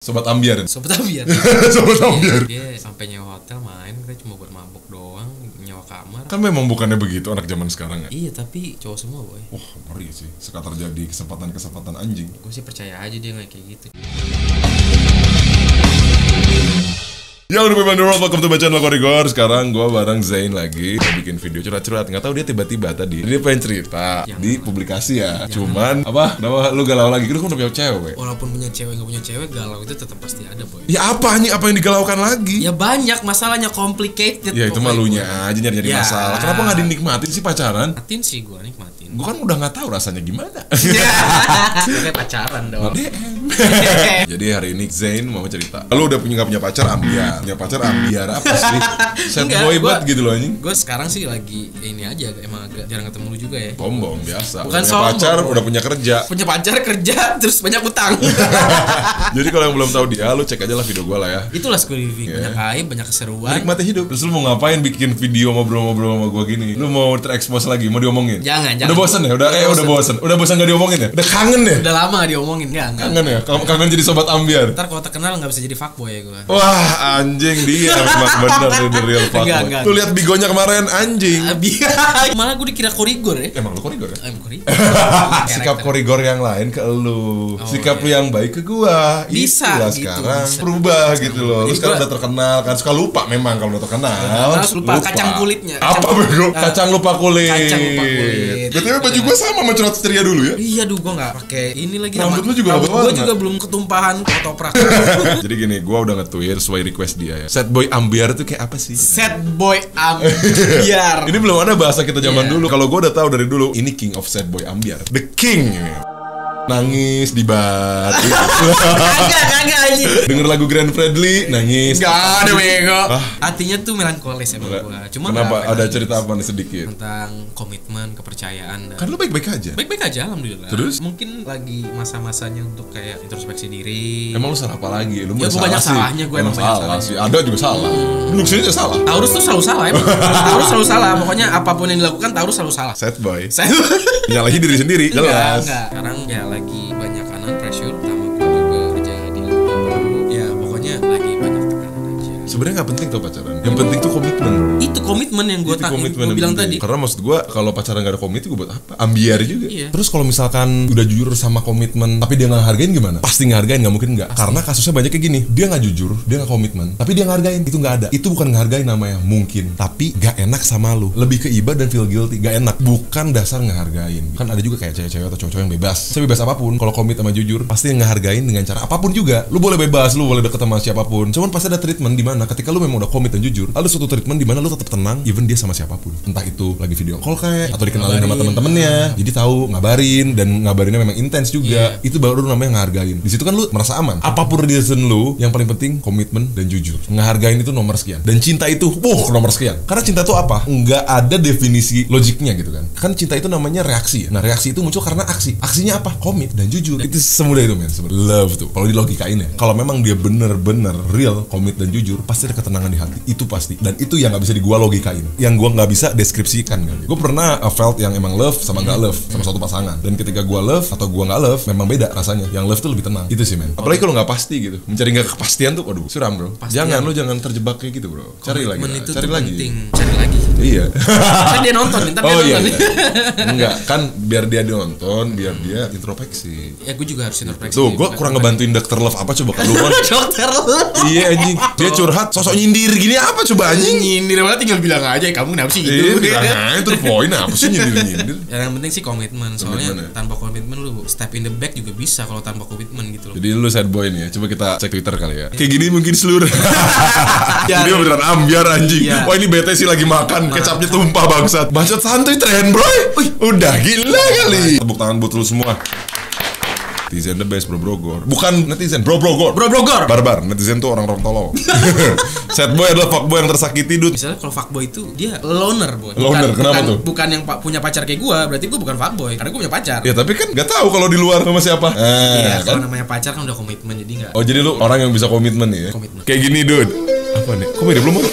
Sobat ambiar. Sobat ambiar. Sobat ambiar. Dia sampai nyewa hotel main, kita cuma buat mabuk doang, nyewa kamar. Kan memang bukannya begitu anak zaman sekarang ya? Iya, tapi cowok semua, boy. Wah, ngeri sih. Suka terjadi kesempatan-kesempatan anjing. Gue sih percaya aja dia kayak gitu. Ya udah memang dulu, welcome to my channel Korigor. Sekarang gue bareng Zain lagi mau bikin video curhat-curhat. Nggak tahu dia tiba-tiba tadi dia pengen cerita di publikasi ya. Cuman apa? Kenapa lu galau lagi? Lu kan udah punya cewek. Walaupun punya cewek nggak punya cewek, galau itu tetap pasti ada, boy. Ya apa nih? Apa yang digalaukan lagi? Ya banyak masalahnya, complicated. Ya itu malunya aja nyari-nyari Ya. masalah. Kenapa nggak dinikmatin sih pacaran? Nikmatin sih, gue nikmatin. Gue kan udah nggak tahu rasanya gimana. Kayak pacaran dong. DM. Jadi hari ini Zain mau cerita. Lu udah nggak punya pacar ambiar. Punya pacar ambiar apa sih? Sad Enggak, boy gua- banget gitu loh anjing. Gue sekarang sih lagi ini aja, emang agak jarang ketemu lu juga ya. Sombong biasa. Bukan Punya sombong, pacar, boy. udah punya kerja. Punya pacar, kerja, terus banyak utang. Jadi kalau yang belum tahu dia, lu cek aja lah video gue lah ya. Itulah School Living, banyak aib, banyak keseruan. Nikmati hidup. Terus lu mau ngapain bikin video ngobrol-ngobrol sama gue gini? Lu mau terekspos lagi? Mau diomongin? Jangan. Udah bosen ya? Udah bosen. Udah bosen gak diomongin ya? Udah kangen ya? Udah lama gak diomongin, enggak. Kangen ya? Kangen jadi sobat ambiar. Ntar kalau terkenal gak bisa jadi fuckboy ya gue. Wah anjing dia memang bener nih the real fuckboy. Enggak. Lu lihat bigonya kemarin anjing. Malah gue dikira korigor ya. Emang lu korigor ya? Korigor. Sikap korigor yang lain ke lu, sikap lu yang baik ke gua. Bisa, itulah gitu, sekarang bisa. berubah gitu loh. Lu Jadi sekarang gua- udah terkenal kan, suka lupa memang kalau udah terkenal. Harus lupa kacang kulitnya. Apa bego? Kacang lupa kulit. Kacang lupa kulit. Betul baju gua sama sama curhat ceria dulu ya. Iya, duh, gue gak pakai ini lagi. Rambut lu juga Rambut berwarna. gue juga belum ketumpahan ketoprak. Jadi gini, gua udah nge-tweet sesuai request dia ya. Sad boy ambiar itu kayak apa sih? Sad boy ambiar. Ini belum ada bahasa kita zaman Iya. dulu. Kalau gua udah tahu dari dulu, ini king of sad boy ambiar. The king. Nangis di bar. Kagak anjing. Denger lagu Grand Fredly, nangis. Gak ada bego. Ah. Hatinya tuh melankolis emang gue. Cuma Kenapa? nggak Ada nangis. cerita apa nih sedikit? Tentang komitmen, kepercayaan dan Kan lu baik-baik aja. baik-baik aja alhamdulillah. Terus? Mungkin lagi masa-masanya untuk kayak introspeksi diri. Emang lu salah apa lagi? Lu Ya, mah gua salah banyak sih. salahnya, gua emang banyak salah salahnya. sih. Ada juga salah. Lu sini juga salah. Taurus tuh selalu salah emang. Taurus selalu salah. Pokoknya apapun yang dilakukan Taurus selalu salah. Sad boy. Saya Nyalahin diri sendiri, jelas. enggak. Sekarang ya lagi banyak kanan pressure, sama gue juga kerja di lingkungan baru. Ya pokoknya lagi banyak tekanan aja. Sebenarnya nggak penting tuh pacaran. Yang penting tuh komitmen. Itu komitmen yang gue Itu komitmen yang bilang penting. tadi. Karena maksud gua kalau pacaran gak ada komitmen gue buat apa? Ambiar juga. Iya. Terus kalau misalkan udah jujur sama komitmen tapi dia nggak hargain gimana? Pasti ngehargain, nggak mungkin nggak. Karena kasusnya banyak kayak gini. Dia nggak jujur, dia nggak komitmen, tapi dia ngehargain. Itu nggak ada. Itu bukan ngehargain namanya. Mungkin, tapi gak enak sama lu. Lebih ke iba dan feel guilty. Gak enak. Bukan dasar ngehargain. Kan ada juga kayak cewek-cewek atau cowok-cowok yang bebas. Sebebas apapun. Kalau komit sama jujur, pasti ngehargain dengan cara apapun juga. Lu boleh bebas, lu boleh deket sama siapapun. Cuman pasti ada treatment di mana ketika lu memang udah komit dan jujur, ada suatu treatment di mana lu tetap tenang, even dia sama siapapun. Entah itu lagi video call kayak atau dikenalin sama temen-temennya. Jadi tahu ngabarin dan ngabarinnya memang intens juga. Itu baru namanya ngehargain. Di situ kan lu merasa aman. Apapun reason lu, yang paling penting komitmen dan jujur. Ngehargain itu nomor sekian. Dan cinta itu, nomor sekian. Karena cinta itu apa? Nggak ada definisi logiknya gitu kan. Kan cinta itu namanya reaksi ya. Nah, reaksi itu muncul karena aksi. Aksinya apa? Komit dan jujur. Itu semudah itu men. Sebenarnya love tuh. Kalau di logikain ya. Kalau memang dia bener-bener real, komit dan jujur, pasti ada ketenangan di hati. Itu pasti. Dan itu yang nggak bisa gua logikain. Yang gua nggak bisa deskripsikan kan. Gue pernah felt yang emang love sama nggak love sama suatu pasangan. Dan ketika gua love atau gua nggak love, memang beda rasanya. Yang love tuh lebih tenang. Itu sih men. Apalagi kalau nggak pasti gitu. Mencari nggak kepastian tuh, waduh, suram bro. Pastian. Jangan terjebak kayak gitu bro. Cari lagi. Komitmen lah. itu Cari tuh lagi. penting. Cari lagi. Iya. Kan dia nonton, ntar dia Oh iya, nonton. iya. Enggak, kan biar dia nonton, biar dia introspeksi. Ya gue juga harus introspeksi. Tuh, gue kurang ngebantuin Dr. Love apa coba kalau lu kan. Dokter lu. Iya anjing, dia curhat sosok nyindir gini apa coba anjing? Nyindir banget, tinggal bilang aja kamu kenapa sih Iya, gitu. bilang aja terus poin apa sih nyindir-nyindir? Ya, yang penting sih komitmen. Soalnya Komitmen ya? tanpa komitmen lu step in the back juga bisa kalau tanpa komitmen gitu loh. Jadi lu sad boy nih ya, coba kita cek Twitter kali ya. Kayak gini mungkin seluruh. Ya, Ini beneran ambiar anjing. Iya. Wah ini bete sih lagi makan, kecapnya tumpah bangsat. Bacot santuy tren bro. Udah gila kali. Tepuk tangan buat lu semua. Netizen the best bro Brogor. Bukan netizen bro Brogor. Bro Brogor. Barbar, netizen tuh orang-orang tolol. Sad boy adalah fuckboy yang tersakiti dude. Misalnya kalau fuckboy itu dia loner, boy. Loner, kenapa tuh? Bukan yang punya pacar kayak gua, berarti gua bukan fuckboy karena gua punya pacar. Ya tapi kan nggak tahu kalau di luar sama siapa. Iya, Kan? kalau namanya pacar kan udah komitmen jadi enggak. Oh jadi lu orang yang bisa komitmen nih ya? Komitmen. Kayak gini dude. Apa nih? Kok beda belum?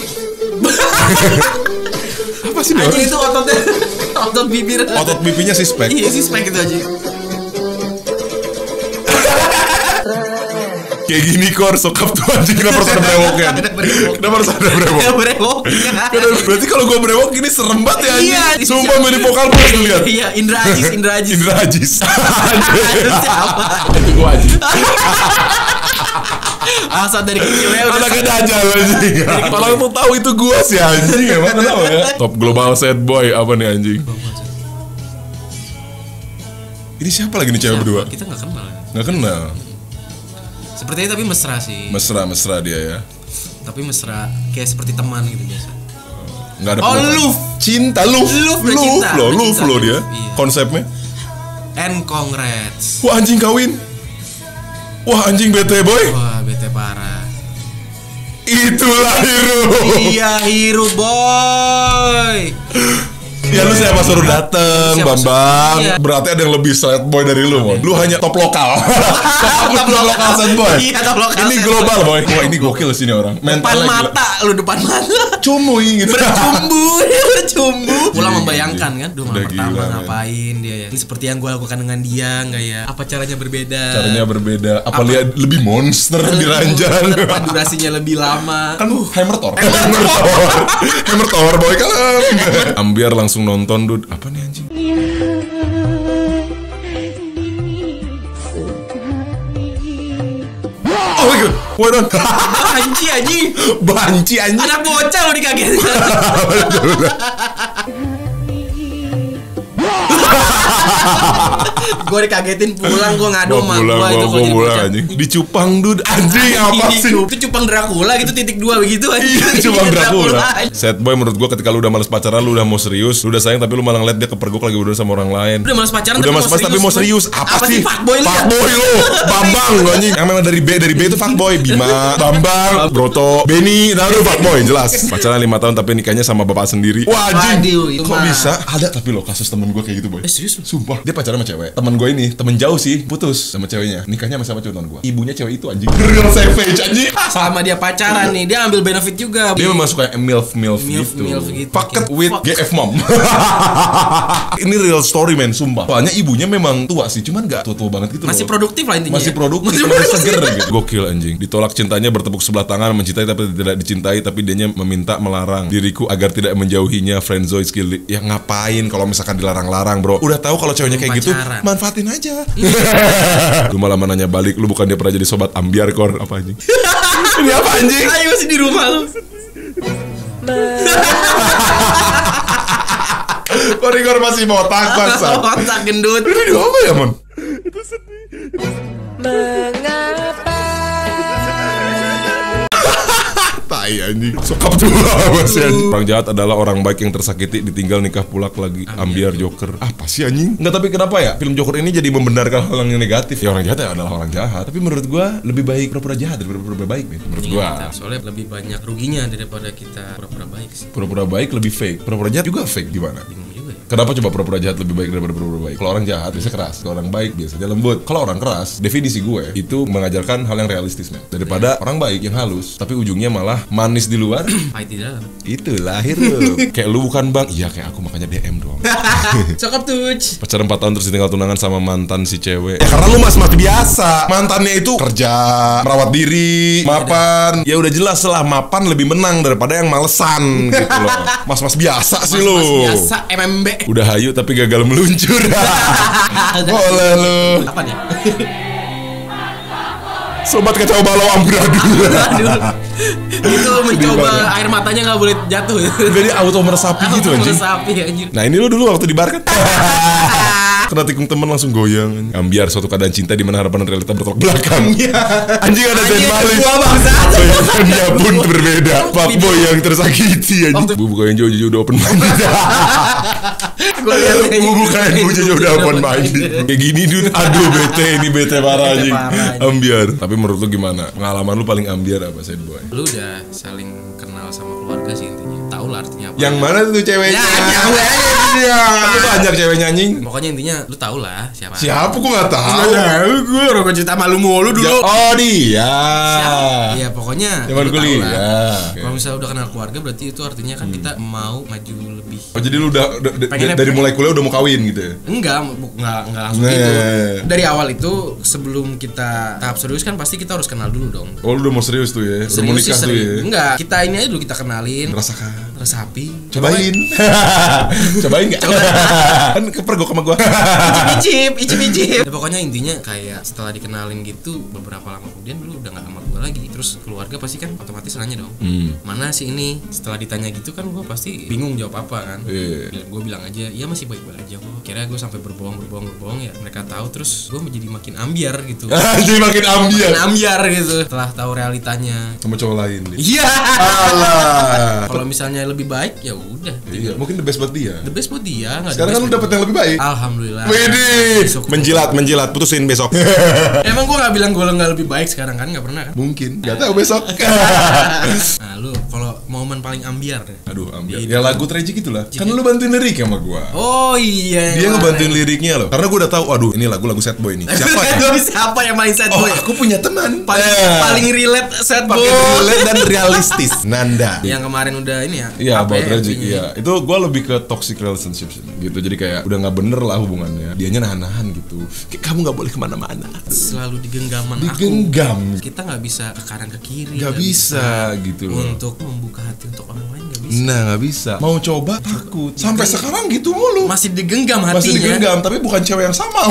Apa sih nih? Anjing itu ototnya otot bibir. Otot pipinya suspek. Iya sih spek itu aja. Kayak gini kor, sokap tuh anjing. Kenapa harus ada brewoknya? Kenapa harus ada brewok? Berarti kalau gue brewok gini serem banget ya anjing. Iya, Sumpah milih vokal gue lihat. Iya, Indra Ajis. Siapa? Itu gue anjing. Asal dari kecilnya udah Anaknya dajal anjing. Kalau tuh tahu itu gue sih anjing. Emang tahu ya. Top global sad boy apa nih anjing? Ini siapa lagi nih cewek berdua? Kita nggak kenal. Nggak kenal. Sepertinya tapi mesra sih. Mesra dia ya. Tapi mesra kayak seperti teman gitu biasa. Nggak ada. Oh, love. Cinta, love lo dia. Iya. Konsepnya. And congrats. Wah anjing kawin. Wah anjing bete boy. Wah, bete parah. Itulah Hiru. Iya, Hiru boy. Ya lu siapa suruh dateng, Siapa Bambang. suruh? Iya. Berarti ada yang lebih sad boy dari lu, Mon. Lu hanya top lokal. Top lokal sad boy. Iya, top lokal Ini sad global boy. Wah ini gokil sini orang. Depan Mentalnya gila. mata, lu depan mata. Cumuy gitu. Bercumbu. Pulang Gila, membayangkan kan, Udah malam pertama gila, men. ngapain dia ya. Ini seperti yang gue lakukan dengan dia enggak ya? Apa caranya berbeda? Caranya berbeda. Apa lihat lebih monster di ranjang? Apa durasinya lebih lama? Kan Hammer Thor. Hammer Thor boy kalem. Ambiar langsung nonton dude. Apa nih anjing? Oh my god. Wait on. Anjing. Banci anjing. Anak bocah lo dikagetin. Gue dikagetin pulang, gue ngadu sama gue itu Gua pulang anjing. Dicupang dude. Anjing apa sih? Itu cupang Dracula gitu .2 begitu aja. Iya, cupang Dracula. Sad boy menurut gua ketika lu udah males pacaran, lu udah mau serius, lu udah sayang tapi lu malah ngeliat dia kepergok lagi berdua sama orang lain. Udah males pacaran Udah males tapi mau serius. Apa sih? Fuckboy lu ya? Fuckboy lu. Bambang lu anjing. Yang memang dari B itu fuckboy. Bima, Bambang, Broto, Benny, nah lu fuckboy jelas. Pacaran 5 tahun tapi nikahnya sama bapak sendiri. Wah anjing. Waduh, itu Kok mah. bisa? Ada tapi lo kasus temen gua kayak gitu boy. Serius lu? Sumpah, dia pacaran sama cewek. Temen gue ini, temen jauh sih, putus sama ceweknya. Nikahnya sama siapa cewek temen gue. Ibunya cewek itu anjing. Real savage anjing. Selama dia pacaran nih, dia ambil benefit juga. Dia memang suka MILF gitu. Fucked with GF mom. Ini real story man, sumpah. Soalnya ibunya memang tua sih, cuman gak tua-tua banget gitu Masih loh. produktif lah intinya. Masih produktif, masih seger gitu. Gokil anjing. Ditolak cintanya bertepuk sebelah tangan, mencintai tapi tidak dicintai, tapi dianya meminta melarang diriku agar tidak menjauhinya, friendzone skill. Ya ngapain kalau misalkan dilarang-larang, bro? Udah tahu kalau ceweknya kayak gitu, Pacaran. manfaatin aja. Lu malah nanya balik, lu bukan dia pernah jadi sobat ambiar kor apa anjing? Ini apa anjing? Ayo masih di rumah lu. Kor masih botak bangsa. Otak gendut. Ini apa ya, Mon? Tai anjing. Sokap tuh apa sih anjing? Orang jahat adalah orang baik yang tersakiti ditinggal nikah pulak lagi. Ambiar Joker. Apa sih anjing? Enggak, tapi kenapa ya film Joker ini jadi membenarkan hal yang negatif? Ya orang jahat ya adalah orang jahat. Tapi menurut gua lebih baik pura-pura jahat daripada pura-pura baik, men. Menurut gua. Soalnya lebih banyak ruginya daripada kita pura-pura baik sih. Pura-pura baik lebih fake. Pura-pura jahat juga fake gimana? Bingung juga ya. Kenapa coba pura-pura jahat lebih baik daripada pura-pura baik? Kalau orang jahat biasanya keras, kalau orang baik biasanya lembut. Kalau orang keras, definisi gue itu mengajarkan hal yang realistis, men. Daripada orang baik yang halus, tapi ujungnya malah manis di luar. Pahit di dalam. Itu lahir lu. Kayak lu bukan bang? Iya kayak aku makanya DM dong. Cakep tuh. Pacaran 4 tahun terus ditinggal tunangan sama mantan si cewek. Ya karena lu mas-mas biasa. Mantannya itu kerja, merawat diri, mapan. Ya udah jelas lah mapan lebih menang daripada yang malesan gitu loh. Mas-mas biasa sih lu. Mas biasa MMB. Udah hayu tapi gagal meluncur. Boleh lu. Apa nih? Sobat kacau balau amburadul. Aduh. Itu mencoba air matanya nggak boleh jatuh. Jadi auto meresapi gitu anjing. Sapi anjing. Nah ini lu dulu waktu di bar kan. Kena tikung temen langsung goyang. Ambiar suatu keadaan cinta di mana harapan dan realita bertolak belakang. Anjing ada Zayn Malik. Gua bangsa. Bayangannya pun berbeda. Fuckboy yang tersakiti anjing. Bubu yang jauh-jauh udah open minded. Gua lihat Bubu kayak jauh-jauh udah open minded. Kayak gini dude. Aduh bete, ini bete parah anjing. Ambiar. Tapi menurut lu gimana? Pengalaman lu paling ambiar apa, Sad Boy? Lu udah saling kenal sama keluarga sih intinya. Tahu tahu lah artinya apa. Yang mana tuh ceweknya? Ya, Aku banyak cewek nyanyi. pokoknya intinya lu tahu lah siapa. Siapa gua nggak tahu. Gue orang cerita malu mulu dulu. Oh dia. Iya pokoknya Zaman lu tahu kuliah. lah. Oke. Kalau misalnya udah kenal keluarga berarti itu artinya kan kita mau maju lebih. Oh jadi lu udah Pengennya- dari mulai kuliah udah mau kawin gitu ya? Enggak langsung Nah. gitu. Dari awal itu sebelum kita tahap serius kan pasti kita harus kenal dulu dong. Oh lu udah mau serius tuh ya? Udah mau Serius sih nikah tuh sering. ya? Enggak, kita ini aja dulu kita kenalin. Rasakan. Resapi. Cobain. Cobain nggak? Kan kepergok sama gua. Icip. Ya, pokoknya intinya kayak setelah dikenalin gitu beberapa lama kemudian dulu udah nggak sama gue lagi. Terus keluarga pasti kan otomatis nanya dong. Mana sih ini? Setelah ditanya gitu kan gue pasti bingung jawab apa kan. Iya. Gue bilang aja, ya masih baik-baik aja kok. Kira gue sampai berbohong ya. Mereka tahu terus gue menjadi makin ambiar gitu. Jadi makin ambiar. Makin ambiar gitu. Setelah tahu realitanya. Sama cowok lain. Iya. Alah. Kalau misalnya lebih baik ya udah. Iya, mungkin the best buat dia. The best buat dia. Nggak Sekarang the kan best lu dapet yang lebih baik. Alhamdulillah. Widih, Besok- menjilat, putusin besok. Emang gue nggak bilang gue nggak lebih baik sekarang kan, nggak pernah kan? Mungkin, gak tahu besok. Nah lu kalau momen paling ambiar deh. Aduh, ambil. Iya. Ya lagu tragic itulah. Kan lu bantuin lirik sama gua. Oh iya. Dia ngebantuin liriknya loh. Karena gua udah tahu, aduh ini lagu sad boy nih. Siapa ya? Siapa yang main sad Oh, boy? aku punya teman. Paling relate sad boy. pakai relate dan realistis. Nanda. Yang kemarin udah ini ya. Iya, apa about ya, tragic. ini? Iya, itu gue lebih ke toxic relationship sih, gitu. Jadi kayak udah nggak bener lah hubungannya. Dianya nahan-nahan gitu. Kayak kamu nggak boleh kemana-mana. Selalu digenggaman Digenggam. aku. Kita nggak bisa ke kanan ke kiri. Nggak bisa gitu loh. Untuk membuka hati untuk orang lain nggak bisa. Nah, nggak bisa. Mau coba takut. Sampai sekarang gitu mulu. Masih digenggam hatinya. Masih digenggam, tapi bukan cewek yang sama.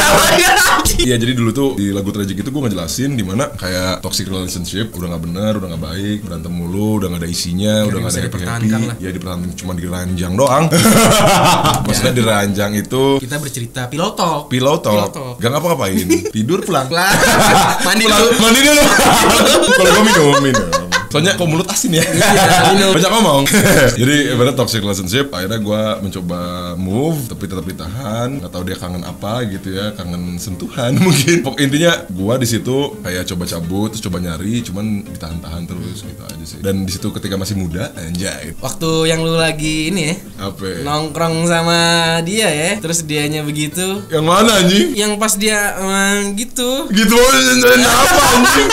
Iya, jadi dulu tuh di lagu tragic itu gue ngejelasin dimana kayak toxic relationship udah nggak bener, udah nggak baik, berantem mulu, udah nggak ada isinya, udah nggak ada bisa happy dipertahankan lah. Ya dipertahankan cuma diranjang doang. Maksudnya diranjang itu Kita bercerita pillow talk. pillow talk, Pillow talk. gak ngapa-ngapain, tidur pulang. Lah, mandi Pulang, dulu. mandi dulu. Kalau gue minum. Soalnya kok mulut asin ya. minum. Banyak ngomong. Jadi ibarat toxic relationship, akhirnya gue mencoba move tapi tetap ditahan. Gak tahu dia kangen apa gitu ya, kangen sentuhan mungkin. Pokoknya intinya gue di situ kayak coba cabut, terus coba nyari, cuman ditahan-tahan terus gitu aja sih. Dan di situ ketika masih muda, anjay. Waktu yang lu lagi ini ya, Apa? Ya? nongkrong sama dia ya, terus dianya begitu. Yang mana anjing? Yang pas dia gitu. Gitu apa anjing?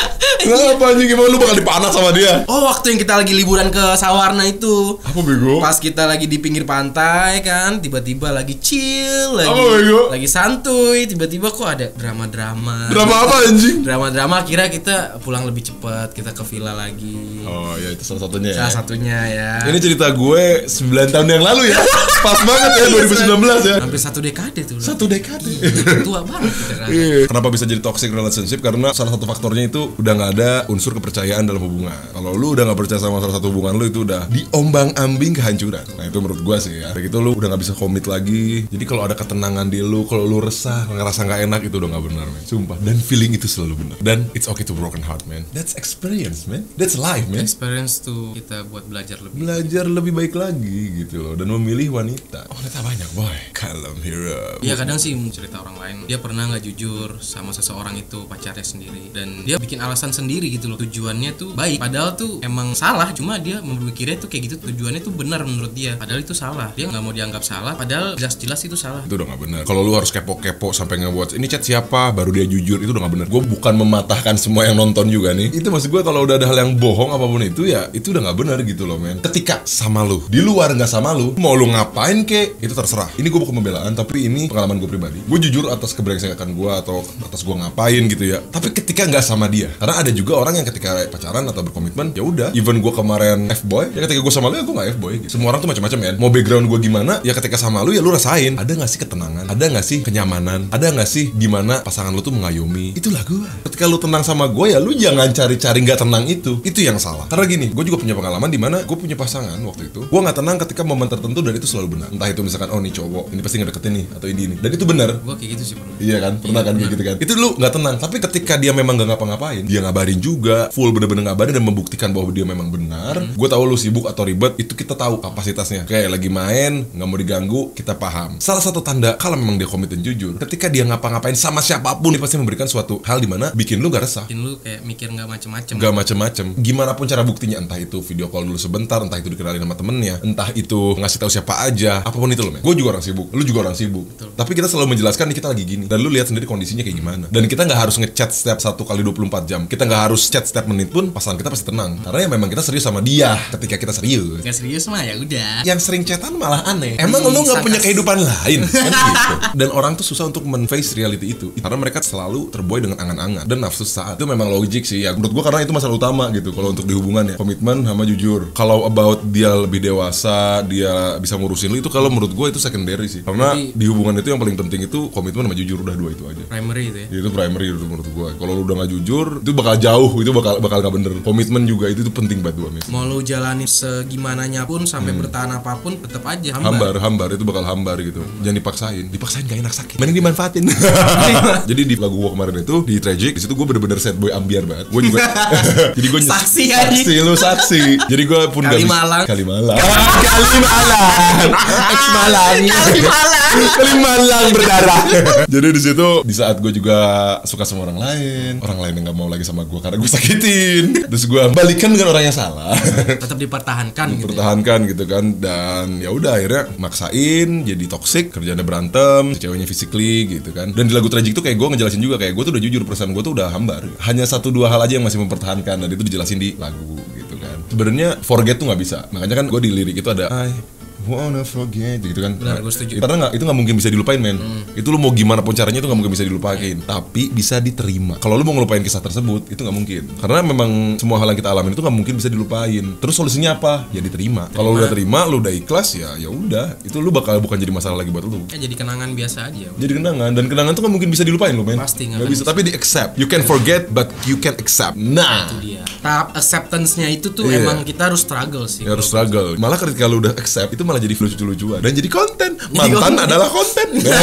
Kenapa anjing, gimana lu bakal dipanah sama dia? Oh, waktu yang kita lagi liburan ke Sawarna itu. Apa bego? Pas kita lagi di pinggir pantai kan, tiba-tiba lagi chill, lagi Apa, bego? lagi santuy, tiba-tiba kok ada drama-drama. Drama apa anjing? Drama-drama, kira kita pulang lebih cepat, kita ke villa lagi. Oh ya itu salah satunya ya. Salah satunya ya. Ini cerita gue 9 tahun yang lalu ya. Pas banget ya 2019 ya. Hampir 1 dekade tuh. Satu dekade. Tua banget kita kan. Kenapa bisa jadi toxic relationship? Karena salah satu faktornya itu udah nggak ada unsur kepercayaan dalam hubungan. Kalau lu udah nggak percaya sama salah satu hubungan lu, itu udah diombang-ambing kehancuran. Nah itu menurut gue sih ya. Kayak gitu lu udah nggak bisa komit lagi. Jadi kalau ada ketenangan di lu, kalau lu resah, ngerasa nggak enak, itu udah nggak benar, man. Sumpah. Dan feeling itu selalu benar. Dan it's okay to broken heart, man. That's experience, man. That's life, man. Experience tuh kita buat belajar lebih. Belajar lebih baik lagi gitu loh, dan memilih wanita. Oh, wanita banyak, boy. Kalem hero. Iya kadang sih cerita orang lain, dia pernah nggak jujur sama seseorang itu, pacarnya sendiri, dan dia bikin alasan sendiri gitu loh. Tujuannya tuh baik, padahal tuh emang salah, cuma dia memikirnya tuh kayak gitu, tujuannya tuh benar menurut dia, padahal itu salah. Dia nggak mau dianggap salah, padahal jelas-jelas itu salah. Itu udah gak benar. Kalau lu harus kepo-kepo sampai ngebuat ini chat siapa, baru dia jujur, itu udah gak benar. Gue bukan mematahkan semua yang nonton juga nih. Itu maksud gue, kalau udah ada hal yang bohong apapun itu ya, itu udah gak benar gitu loh, men. Ketika sama lu, di luar nggak sama lu, mau lu ngapain kek, itu terserah. Ini gue bukan pembelaan, tapi ini pengalaman gue pribadi. Gue jujur atas kebrengsekan gue atau atas gue ngapain gitu ya. Tapi ketika nggak sama dia, karena ada juga orang yang ketika pacaran atau berkomitmen, ya udah. Even gue kemarin F-boy, ya ketika gue sama lu ya gue nggak F-boy. Gitu. Semua orang tuh macam-macam ya. Mau background gue gimana, ya ketika sama lu ya lu rasain. Ada nggak sih ketenangan? Ada nggak sih kenyamanan? Ada nggak sih gimana pasangan lu tuh mengayomi? Itulah gue. Ketika lu tenang sama gue ya lu jangan cari-cari nggak tenang itu. Itu yang salah. Karena gini, gue juga punya pengalaman di mana gue punya pasangan waktu itu. Gue nggak tenang ketika momen tertentu dan itu selalu benar. Entah itu misalkan oh nih cowok ini pasti ngedeketin nih atau ini. Dan itu benar. Gue kayak gitu sih bro. Iya kan, pernah kan kayak gitu kan. Itu lu nggak tenang. Tapi ketika dia memang nggak ngapa-ngapain, dia ngabarin. ngabarin juga, full bener-bener ngabarin dan membuktikan bahwa dia memang benar. Gue tahu lu sibuk atau ribet, itu kita tahu kapasitasnya. Kayak lagi main, nggak mau diganggu, kita paham. Salah satu tanda kalau memang dia komit dan jujur, ketika dia ngapa-ngapain sama siapapun, dia pasti memberikan suatu hal dimana bikin lu gak resah, bikin lu kayak mikir nggak macem-macem. Gak macem-macem. Gimana pun cara buktinya, entah itu video call dulu sebentar, entah itu dikenalin sama temennya, entah itu ngasih tahu siapa aja, apapun itu loh men. Gue juga orang sibuk, lu juga orang sibuk. Betul. Tapi kita selalu menjelaskan nih kita lagi gini, dan lu lihat sendiri kondisinya kayak gimana. Dan kita nggak harus ngechat setiap 1 kali 24 jam. Kita nggak harus chat setiap menit pun, pasangan kita pasti tenang. Karena ya memang kita serius sama dia. Ketika kita serius, Gak serius mah ya udah. yang sering chatan malah aneh. Emang lu nggak punya kehidupan lain kan gitu. Dan orang tuh susah untuk men-face reality itu karena mereka selalu terbuai dengan angan-angan dan nafsu saat. Itu memang logik sih ya menurut gua, karena itu masalah utama gitu kalau untuk di hubungan ya. Komitmen sama jujur. Kalau about dia lebih dewasa, dia bisa ngurusin lu, itu kalau menurut gua itu secondary sih. Karena di hubungan itu yang paling penting itu komitmen sama jujur, udah 2 itu aja. Primary itu ya. Itu primary itu menurut gua. Kalau lu udah nggak jujur, itu bakal jauh, itu bakal nggak bener. Komitmen juga itu tuh penting buat gua. Mau lu jalanin segimananya pun sampai bertahan apapun tetap aja hambar itu bakal hambar gitu. Jangan dipaksain gak enak, sakit, mending dimanfaatin. Jadi di lagu gua kemarin itu di Tragic, di situ gua bener-bener sad boy ambiar banget. Gua juga jadi gua saksi. Jadi gua pun Kali Malang Kali Malang berdarah. Jadi di situ di saat gua juga suka sama orang lain yang nggak mau lagi sama gua karena gua sakitin, terus gua balikan dengan orang yang salah. tetap dipertahankan gitu kan. Dan ya udah akhirnya maksain jadi toxic, kerjanya berantem, ceweknya physically gitu kan. Dan di lagu Tragic tuh kayak gue ngejelasin juga kayak gue tuh udah jujur, perasaan gue tuh udah hambar. Hanya 1-2 hal aja yang masih mempertahankan, dan itu dijelasin di lagu gitu kan. Sebenarnya forget tuh nggak bisa. Makanya kan gue di lirik itu ada I wanna forget gitu kan. Benar, gue setuju. Karena itu nggak mungkin bisa dilupain men. Itu lu mau gimana pun caranya itu nggak mungkin bisa dilupain. Tapi bisa diterima. Kalau lu mau ngelupain kisah tersebut itu nggak mungkin. Karena memang semua hal yang kita alamin itu nggak mungkin bisa dilupain. Terus solusinya apa? Ya diterima. Kalau lu udah terima, lu udah ikhlas ya udah. Itu lu bakal bukan jadi masalah lagi buat lu. jadi kenangan biasa aja. Jadi kenangan, dan kenangan tuh nggak mungkin bisa dilupain lu men. Pasti nggak bisa. Tapi di accept. You can forget but you can accept. Nah, Itu dia. Tahap acceptance-nya itu tuh emang kita harus struggle sih. ya harus struggle. Malah ketika lu udah accept itu malah jadi lucu-lucuan dan jadi konten. Mantan adalah konten.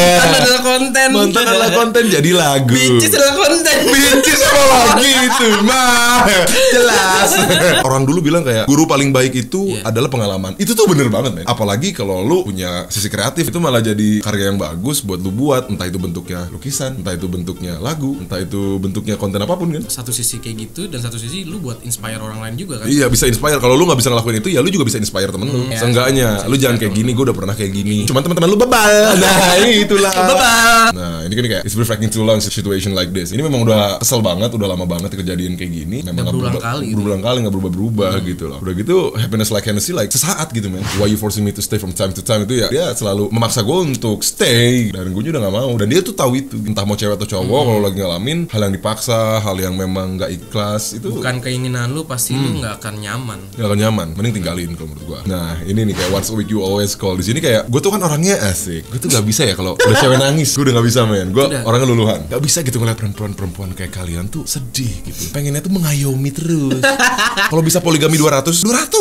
Mantan adalah konten jadi lagu. Bincis adalah konten. Bincis apa lagi itu? Nah, jelas. Orang dulu bilang kayak guru paling baik itu adalah pengalaman. Itu tuh bener banget men. Apalagi kalau lu punya sisi kreatif, itu malah jadi karya yang bagus buat lu buat. Entah itu bentuknya lukisan, entah itu bentuknya lagu, entah itu bentuknya konten apapun kan. Satu sisi kayak gitu dan satu sisi lu buat inspire orang lain juga kan. Iya, bisa inspire. Kalau lu nggak bisa ngelakuin itu ya lu juga bisa inspire temen lu. Seenggaknya lu jangan kayak gini, gue udah pernah kayak gini. Cuman teman-teman lu bebal. Nah, itulah. Bebal. Nah, ini kan kayak it's reflecting too long situation like this. Ini memang udah kesel banget, udah lama banget kejadian kayak gini. Memang berulang kali nggak berubah-berubah gitu loh. Udah gitu happiness like Hennessy like sesaat gitu man. Why you forcing me to stay from time to time itu ya dia selalu memaksa gue untuk stay, dan gue juga nggak mau. Dan dia tuh tahu itu, entah mau cewek atau cowok, kalau lagi ngalamin hal yang dipaksa, hal yang memang nggak ikhlas itu bukan keinginan lu, pasti lu nggak akan nyaman. Gak akan nyaman, mending tinggalin kalau menurut gua. Nah ini nih kayak once a week you always call. Di sini kayak gue tuh kan orangnya asik. Gue tuh gak bisa ya kalau udah cewek nangis. Gue udah gak bisa men. Gue orangnya luluhan. Gak bisa gitu ngeliat perempuan kayak kalian tuh sedih gitu. Pengennya tuh mengayomi terus. Kalau bisa poligami 200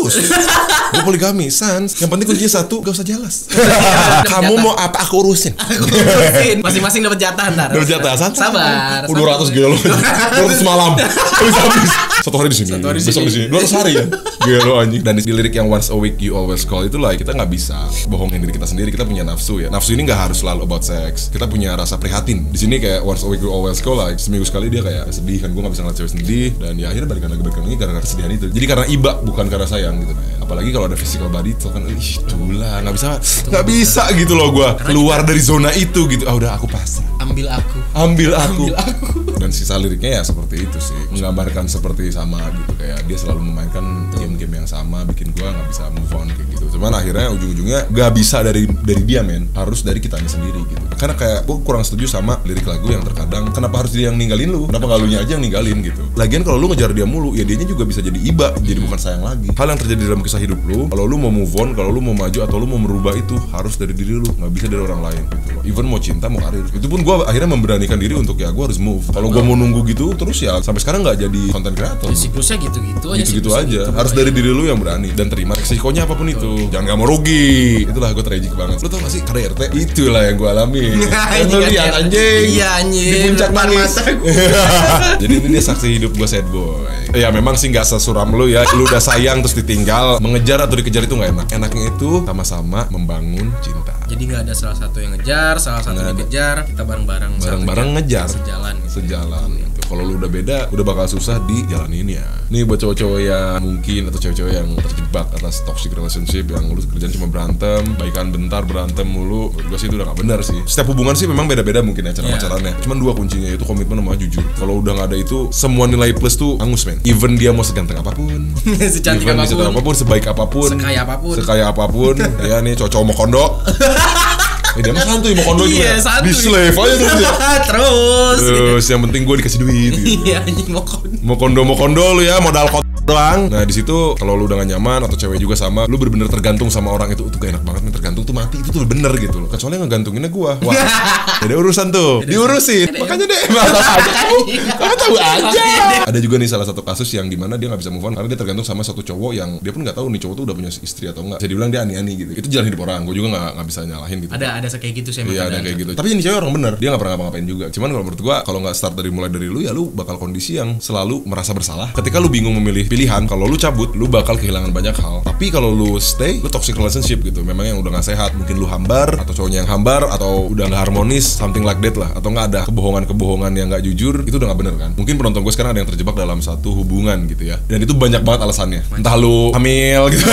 gue poligami sans. Yang penting kuncinya satu, gak usah jelas. Kamu mau apa aku urusin. Masing-masing dapat jatah ntar. Dapat jatah, sabar. 200 gelo. 200 malam. Habis. Satu hari di sini. Besok di sini. 200 hari ya. Gelo anjing. Dan di lirik yang once a week you always call itu like kita nggak bisa bohongin diri kita sendiri. Kita punya nafsu ya. Nafsu ini nggak harus selalu about sex. Kita punya rasa prihatin. Di sini kayak once a week you always call like seminggu sekali dia kayak sedih kan, gue nggak bisa ngeliat cewek sedih, dan ya akhirnya balikan lagi karena kesedihan itu. Jadi karena iba bukan karena sayang gitu man. Apalagi kalau ada physical body itu kan itulah nggak bisa gitu loh gue keluar dari zona itu gitu. Udah aku pasrah. Ambil aku. Dan sisa liriknya ya seperti itu sih, menggambarkan seperti sama gitu, kayak dia selalu memainkan game-game yang sama, bikin gua nggak bisa move on kayak gitu. Cuman akhirnya ujung-ujungnya nggak bisa dari dia men, harus dari kitanya sendiri gitu. Karena kayak gua kurang setuju sama lirik lagu yang terkadang kenapa harus dia yang ninggalin lu, kenapa nggak lunya aja yang ninggalin gitu. Lagian kalau lu ngejar dia mulu, ya dianya juga bisa jadi iba, jadi bukan sayang lagi. Hal yang terjadi dalam kisah hidup lu, kalau lu mau move on, kalau lu mau maju atau lu mau merubah itu harus dari diri lu, nggak bisa dari orang lain gitu loh. Even mau cinta mau karir, itu pun gua gue akhirnya memberanikan diri untuk ya gue harus move. Kalau gue mau nunggu gitu terus ya sampai sekarang nggak jadi content creator. Ya, siklusnya gitu-gitu aja. Gitu-gitu aja. Harus dari diri lu yang berani dan terima resikonya apapun itu. Jangan gak mau rugi. Itulah gue tragic banget. Lu tau gak sih KDRT? Itulah yang gue alami. Lu lihat anjing. Iya anjing. Di puncak nangis. Jadi ini dia saksi hidup gue sad boy. Ya memang sih nggak sesuram lu ya. Lu udah sayang terus ditinggal, mengejar atau dikejar itu nggak enak. Enaknya itu sama-sama membangun cinta. Jadi nggak ada salah satu yang ngejar, salah satu yang dikejar, kita bareng-bareng. Bareng-bareng ngejar. Sejalan. Gitu. Sejalan. Gitu. Kalau lu udah beda, udah bakal susah dijalanin ya. Nih buat cowok-cowok yang mungkin atau cewek-cewek yang terjebak atas toxic relationship yang lu kerjaan cuma berantem, baikan bentar berantem mulu. Menurut gue sih itu udah gak benar sih. Setiap hubungan sih memang beda-beda mungkin ya cara pacarannya. Cuman 2 kuncinya yaitu komitmen sama jujur. Kalau udah gak ada itu, semua nilai plus tuh hangus men. Even dia mau seganteng apapun, secantik apapun, sebaik apapun, sekaya apapun, ya nih cowok mau kondo. Dia mah santuy mau kondo juga. Di slave aja terus ya. Terus yang penting gue dikasih duit gitu. Iya anjing mau kondo lu ya, modal doang. Nah di situ kalau lu udah gak nyaman atau cewek juga sama, lu bener-bener tergantung sama orang itu gak enak banget nih, tergantung tuh mati, itu tuh bener gitu loh. Kecuali ngegantunginnya gua. Wah. Jadi urusan tuh, diurusin. Makanya deh, tahu aja kamu tahu aja. Ada juga nih salah satu kasus yang dimana dia gak bisa move on karena dia tergantung sama satu cowok yang dia pun gak tahu nih cowok tuh udah punya istri atau enggak. Jadi bilang dia ani-ani gitu. Itu jalan hidup orang. Gue juga gak bisa nyalahin gitu. Ada kayak gitu sih. Iya ada kayak gitu. Tapi ini cewek orang bener, dia gak pernah ngapa-ngapain juga. Cuman kalau menurut gua kalau nggak start mulai dari lu ya lu bakal kondisi yang selalu merasa bersalah. Ketika lu bingung memilih pilihan, kalau lu cabut, lu bakal kehilangan banyak hal. Tapi kalau lu stay, lu toxic relationship gitu. Memang yang udah gak sehat. Mungkin lu hambar atau cowoknya yang hambar atau udah gak harmonis, something like that lah. Atau nggak ada kebohongan-kebohongan yang gak jujur, itu udah gak bener kan. Mungkin penonton gue sekarang ada yang terjebak dalam satu hubungan gitu ya. Dan itu banyak banget alasannya. Entah lu hamil gitu.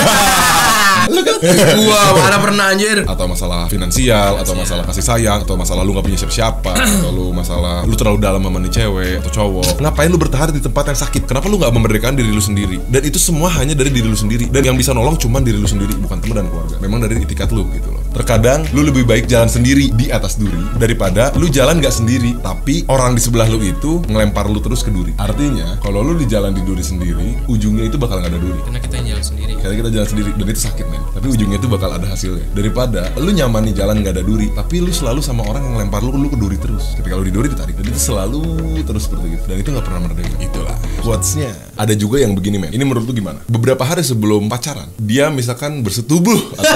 Gua mana pernah anjir. Atau masalah finansial, atau masalah kasih sayang, atau masalah lu gak punya siapa-siapa, atau lu masalah lu terlalu dalam sama nih cewek atau cowok. Ngapain lu bertahan di tempat yang sakit? Kenapa lu gak memerdekakan diri lu sendiri? Dan itu semua hanya dari diri lu sendiri. Dan yang bisa nolong cuma diri lu sendiri, bukan teman dan keluarga. Memang dari itikat lu gitu loh. Terkadang lu lebih baik jalan sendiri di atas duri daripada lu jalan gak sendiri, tapi orang di sebelah lu itu ngelempar lu terus ke duri. Artinya, kalau lu di jalan di duri sendiri, ujungnya itu bakal gak ada duri. Karena kita yang jalan sendiri. Karena kita jalan sendiri dan itu sakit men. Tapi ujungnya itu bakal ada hasilnya. Daripada lu nyaman di jalan gak ada duri, tapi lu selalu sama orang yang ngelempar lu ke duri terus. Ketika lu di duri ditarik. Dan itu selalu terus seperti itu. Dan itu gak pernah merdeka. Itulah quotes-nya. Ada juga yang begini men. Ini menurut lu gimana? Beberapa hari sebelum pacaran, dia misalkan bersetubuh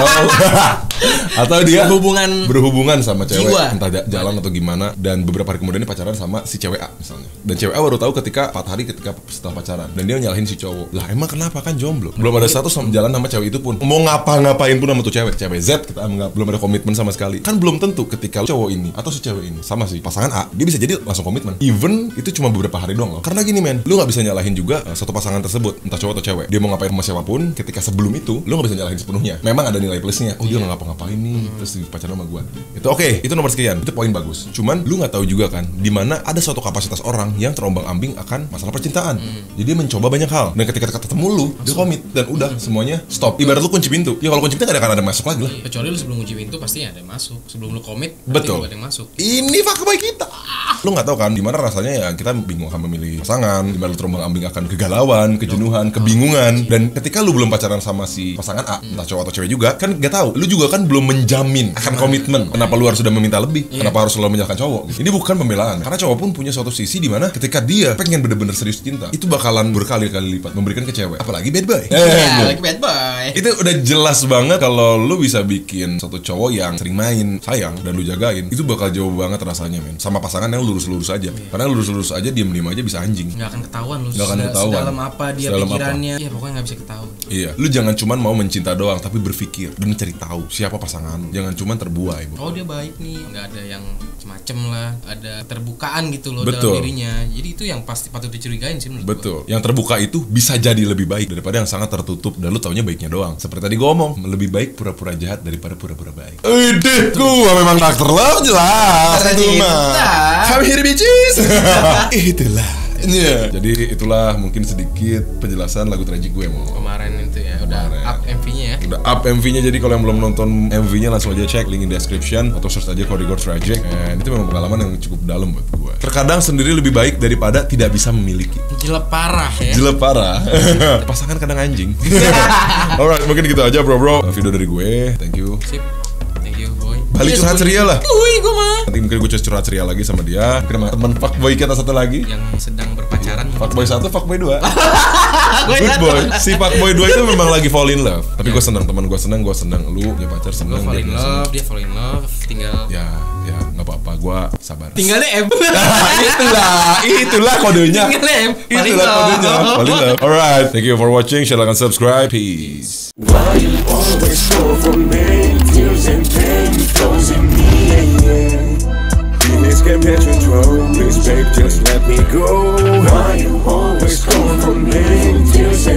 atau dia berhubungan sama cewek, entah jalan atau gimana, dan beberapa hari kemudian dia pacaran sama si cewek A misalnya. Dan cewek A baru tahu ketika 4 hari setelah pacaran. Dan dia nyalahin si cowok. Lah emang kenapa kan jomblo? Belum ada status jalan sama cewek itu pun. Mau ngapa-ngapain pun sama tuh cewek Z kita anggap belum ada komitmen sama sekali. Kan belum tentu ketika cowok ini atau si cewek ini sama si pasangan A, dia bisa jadi langsung komitmen. Even itu cuma beberapa hari doang loh. Karena gini men, lu gak bisa nyalahin juga satu pasangan tersebut, entah cowok atau cewek. Dia mau ngapain sama siapapun, ketika sebelum itu lu gak bisa nyalahin sepenuhnya. Memang ada nilai plusnya. Oh dia gak ngapa-ngapain nih, terus pacaran sama gua. Itu oke, itu nomor sekian. Itu poin bagus. Cuman lu gak tahu juga kan, di mana ada suatu kapasitas orang yang terombang-ambing akan masalah percintaan. Jadi dia mencoba banyak hal. Dan ketika ketemu lu, dia komit dan udah semuanya stop. Ibarat lu kunci pintu. Ya kalau kunci pintu gak akan ada masuk lagi lah. Kecuali lu sebelum kunci pintu pasti ada yang masuk. Sebelum lu komit, betul. Ada yang masuk. Ini fuckboy kita. Lu gak tahu kan di mana rasanya ya kita bingung akan memilih pasangan, di mana lu terombang-ambing akan kegalauan, kejenuhan, kebingungan. Dan ketika lu belum pacaran sama si pasangan A, entah cowok atau cewek juga, kan gak tahu. Lu juga kan belum menjamin akan komitmen. Kenapa lu harus sudah meminta lebih? Kenapa harus selalu menyalahkan cowok? Ini bukan pembelaan. Karena cowok pun punya suatu sisi di mana ketika dia pengen bener-bener serius cinta, itu bakalan berkali-kali lipat memberikan ke cewek. Apalagi bad boy. Lagi bad boy. Itu udah jelas banget kalau lu bisa bikin satu cowok yang sering main, sayang, dan lu jagain, itu bakal jauh banget rasanya men. Sama pasangan yang lurus-lurus aja. Karena lurus-lurus aja diem-diem aja bisa anjing. Gak akan ketahuan lu. Gak akan ketahuan. Sedalam apa dia pikirannya. Iya pokoknya gak bisa ketahuan. Iya. Lu jangan cuman mau mencinta doang, tapi berpikir dan mencari tahu siapa pasangan lu. Jangan cuman terbuai. Oh dia baik nih. Gak ada yang macem lah. Ada terbukaan gitu loh. Betul. Dalam dirinya. Jadi itu yang pasti patut dicurigain sih menurut Betul. Yang terbuka itu bisa jadi lebih baik daripada yang sangat tertutup dan lu taunya baiknya doang. Seperti tadi gue ngomong, lebih baik pura-pura jahat daripada pura-pura baik. Gua memang karakter lo jelas. Itu mah. Kami here bitches. Itulah. Yeah. Jadi itulah mungkin sedikit penjelasan lagu Tragic gue mau. Kemarin itu ya udah up MV-nya ya. Udah up MV-nya, jadi kalau yang belum nonton MV-nya langsung aja cek link in description atau search aja Corridor Tragic. And itu memang pengalaman yang cukup dalam buat gue. Terkadang sendiri lebih baik daripada tidak bisa memiliki. Jelek parah ya. Jelek parah. Pasangan kadang anjing. Alright, mungkin gitu aja bro. Video dari gue. Thank you. Sip. Thank you boy. Balik Iya, curhat ceria lah. Gue mah. Nanti mungkin gue curhat ceria lagi sama dia. Mungkin sama temen fuckboy kita satu lagi. Yang sedang berpacaran. Fuckboy 1, fuckboy 2. Gue Good boy. Si fuckboy 2 itu memang lagi fall in love. Tapi gue senang, teman gue senang, gue senang. Lu punya pacar senang. fall in love, dia fall in love, tinggal Ya nggak apa-apa. Gue sabar. tinggalnya M. Itulah kodenya. Tinggalnya M. Fall in Itulah kodenya. love. Fall in love. Alright. Thank you for watching. Silakan subscribe. Peace. Why you always go for me? Tears and pain flows in me. Feelings can't be controlled. Please, babe, just let me go. Why you always go for me? Tears and